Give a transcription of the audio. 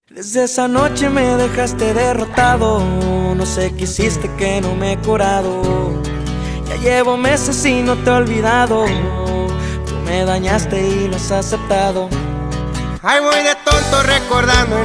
Desde esa noche me dejaste derrotado. No sé qué hiciste que no me he curado. Ya llevo meses y no te he olvidado. Tú me dañaste y lo has aceptado. Ay, voy de tonto recordando